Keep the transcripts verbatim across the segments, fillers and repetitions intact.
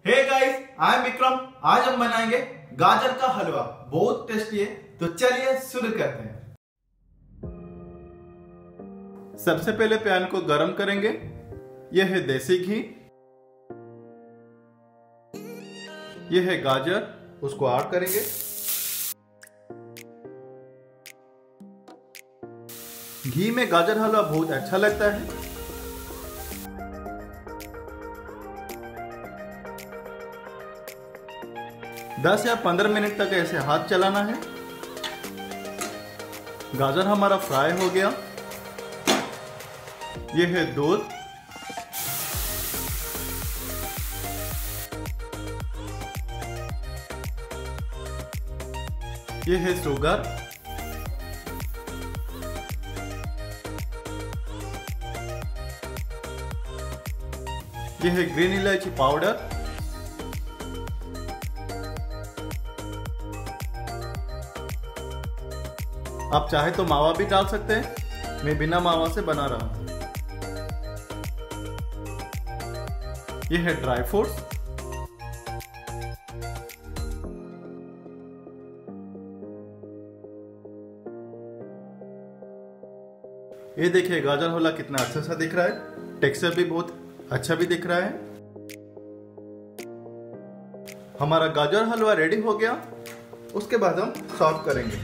Hey guys, I am Vikram. आज हम बनाएंगे गाजर का हलवा। बहुत टेस्टी है, तो चलिए शुरू करते हैं। सबसे पहले पैन को गरम करेंगे। यह है देसी घी, यह है गाजर, उसको ऐड करेंगे। घी में गाजर हलवा बहुत अच्छा लगता है। दस या पंद्रह मिनट तक ऐसे हाथ चलाना है। गाजर हमारा फ्राई हो गया। यह है दूध, यह है शुगर, यह है ग्रीन इलायची पाउडर, आप चाहे तो मावा भी डाल सकते हैं। मैं बिना मावा से बना रहा हूं। यह है ड्राई फ्रूट्स, ये देखिए गाजर हलवा कितना अच्छा सा दिख रहा है। टेक्सचर भी बहुत अच्छा भी दिख रहा है। हमारा गाजर हलवा रेडी हो गया। उसके बाद हम सर्व करेंगे।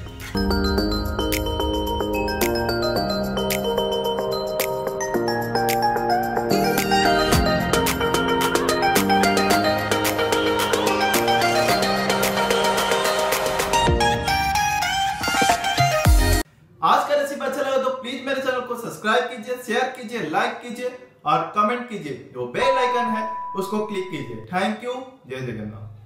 आज का रेसिपी अच्छा लगा तो प्लीज मेरे चैनल को सब्सक्राइब कीजिए, शेयर कीजिए, लाइक कीजिए और कमेंट कीजिए। जो बेल आइकन है उसको क्लिक कीजिए। Thank you. जय जगन्नाथ।